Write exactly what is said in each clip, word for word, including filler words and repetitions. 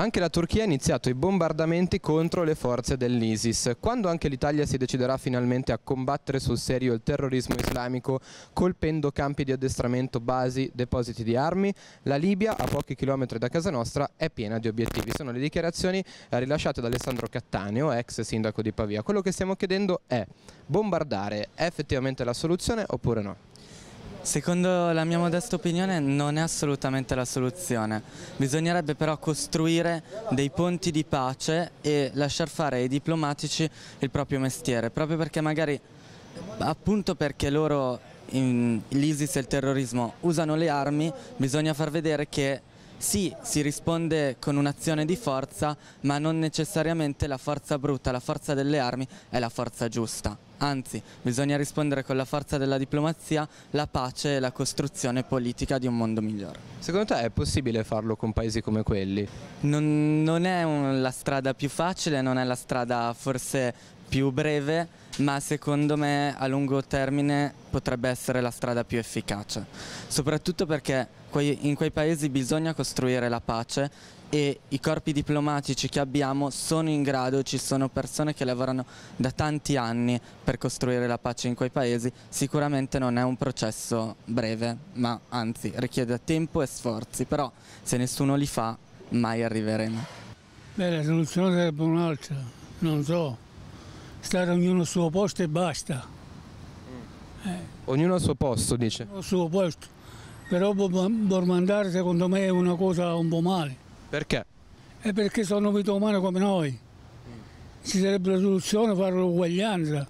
Anche la Turchia ha iniziato i bombardamenti contro le forze dell'ISIS. Quando anche l'Italia si deciderà finalmente a combattere sul serio il terrorismo islamico colpendo campi di addestramento, basi, depositi di armi, la Libia, a pochi chilometri da casa nostra, è piena di obiettivi. Sono le dichiarazioni rilasciate da Alessandro Cattaneo, ex sindaco di Pavia. Quello che stiamo chiedendo è: bombardare è effettivamente la soluzione oppure no? Secondo la mia modesta opinione non è assolutamente la soluzione, bisognerebbe però costruire dei ponti di pace e lasciar fare ai diplomatici il proprio mestiere, proprio perché magari, appunto perché loro, l'ISIS e il terrorismo, usano le armi, bisogna far vedere che sì, si risponde con un'azione di forza, ma non necessariamente la forza brutta, la forza delle armi è la forza giusta. Anzi, bisogna rispondere con la forza della diplomazia, la pace e la costruzione politica di un mondo migliore. Secondo te è possibile farlo con paesi come quelli? Non, non è un, la strada più facile, non è la strada forse più breve, ma secondo me a lungo termine potrebbe essere la strada più efficace. Soprattutto perché in quei paesi bisogna costruire la pace e i corpi diplomatici che abbiamo sono in grado, ci sono persone che lavorano da tanti anni per costruire la pace in quei paesi. Sicuramente non è un processo breve, ma anzi richiede tempo e sforzi, però se nessuno li fa mai arriveremo. Beh, la soluzione sarebbe un'altra, non so, stare ognuno al suo posto e basta. Eh. Ognuno al suo posto, dice? Al suo posto, però bombardare secondo me è una cosa un po' male. Perché? È perché sono vite umane come noi. Ci sarebbe la soluzione fare l'uguaglianza.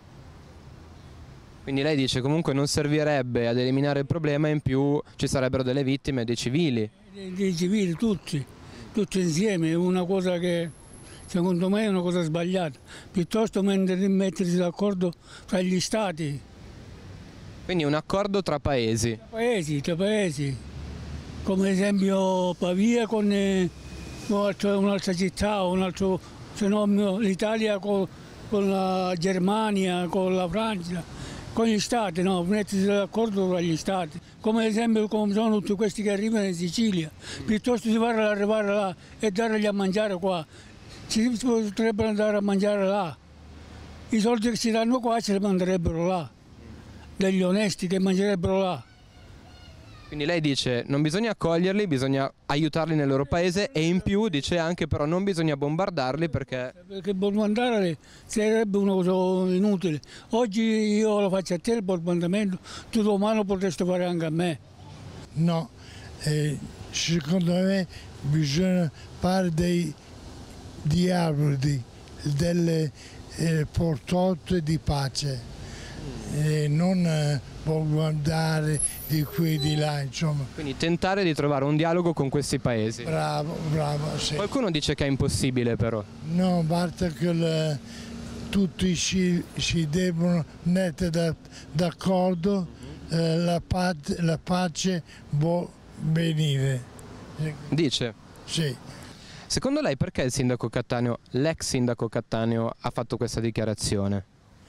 Quindi lei dice comunque non servirebbe ad eliminare il problema, in più ci sarebbero delle vittime dei civili. Dei, dei civili tutti, tutti insieme, è una cosa che secondo me è una cosa sbagliata. Piuttosto mettersi d'accordo tra gli stati. Quindi un accordo tra paesi? Tra paesi, tra paesi. Come ad esempio Pavia con eh, un'altra città, un altro, se no l'Italia con, con la Germania, con la Francia, con gli stati, no? Mettersi d'accordo tra gli stati. Come ad esempio come sono tutti questi che arrivano in Sicilia, piuttosto di farli arrivare là e dargli a mangiare qua, si potrebbero andare a mangiare là. I soldi che si danno qua ce li manderebbero là, degli onesti che mangerebbero là. Quindi lei dice non bisogna accoglierli, bisogna aiutarli nel loro paese e in più dice anche però non bisogna bombardarli perché... Perché bombardarli sarebbe una cosa inutile. Oggi io lo faccio a te il bombardamento, tu domani lo potresti fare anche a me. No, eh, secondo me bisogna fare dei dialoghi, delle eh, portate di pace. E non eh, bombardare di qui e di là, insomma. Quindi tentare di trovare un dialogo con questi paesi. Bravo, bravo, sì. Qualcuno dice che è impossibile però. No, basta che le, tutti si, si devono mettere d'accordo, eh, la, pace, la pace può venire. Dice? Sì. Secondo lei perché il sindaco Cattaneo, l'ex sindaco Cattaneo, ha fatto questa dichiarazione?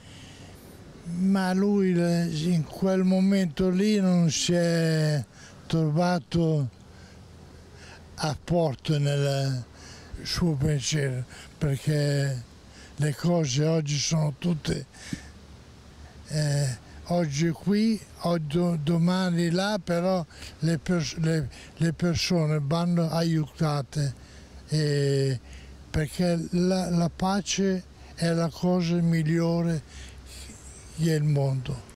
Ma lui in quel momento lì non si è trovato a porto nel suo pensiero, perché le cose oggi sono tutte, eh, oggi qui, oggi, domani là, però le, pers le, le persone vanno aiutate, eh, perché la, la pace è la cosa migliore del mondo.